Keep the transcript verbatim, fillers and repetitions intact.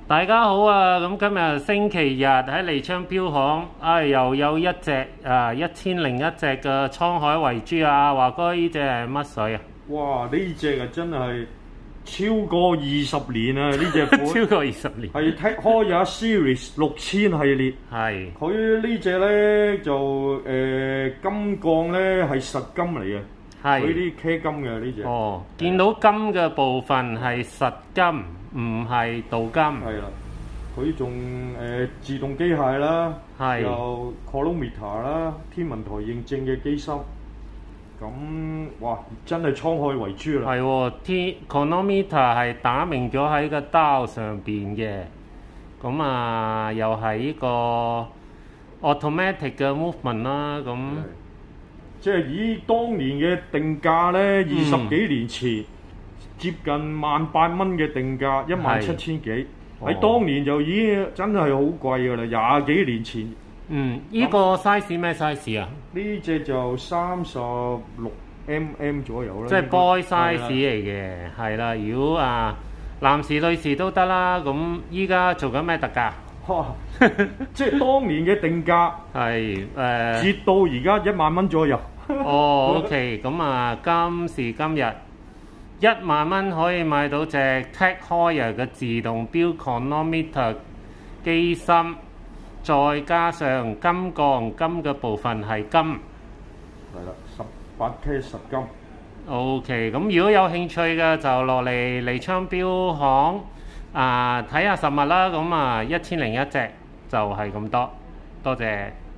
大家好啊！咁今日星期日喺利昌標行，啊又有一隻啊一千零一隻嘅滄海遺珠啊！華哥，呢隻係乜水啊？ 哇！呢隻啊真係超過二十年啊！呢隻款超過二十年， 係 Tag Heuer Series 六千系列。 係佢呢隻咧就誒、呃、金鋼咧係實金嚟嘅，佢係啲茄金嘅呢隻。 哦，見到金嘅部分係實金，唔係鍍金。 係啦，佢仲誒自動機械啦， 係又 Chronometer 啦，天文台認證嘅機芯。咁哇，真係滄海遺珠啦！ 係喎，T chronometer 係打明咗喺個刀上邊嘅，咁啊又係呢個 automatic 嘅 movement 啦，咁即係以當年嘅定價咧，二十幾年前、嗯、接近萬八蚊嘅定價，一萬七千幾，喺、哦、當年就已經真係好貴㗎啦，廿幾年前。 嗯，呢、這個 size 咩 size 啊？ 呢隻就三十六 mm 左右啦。 即係 boy size 嚟嘅，係啦。如果啊男士女士都得啦。咁依家做緊咩特價？ 即係當年嘅定價係誒， 折到而家一萬蚊左右。 哦，OK，咁啊，今時今日一萬蚊可以買到隻 Tag Heuer 嘅自動錶 chronometer 機芯。再加上金鋼，金嘅部分係金， 係啦，十八 K 實金。 OK，咁如果有興趣嘅就落嚟利昌錶行啊睇下實物啦。咁啊一千零一隻就係咁多，多謝。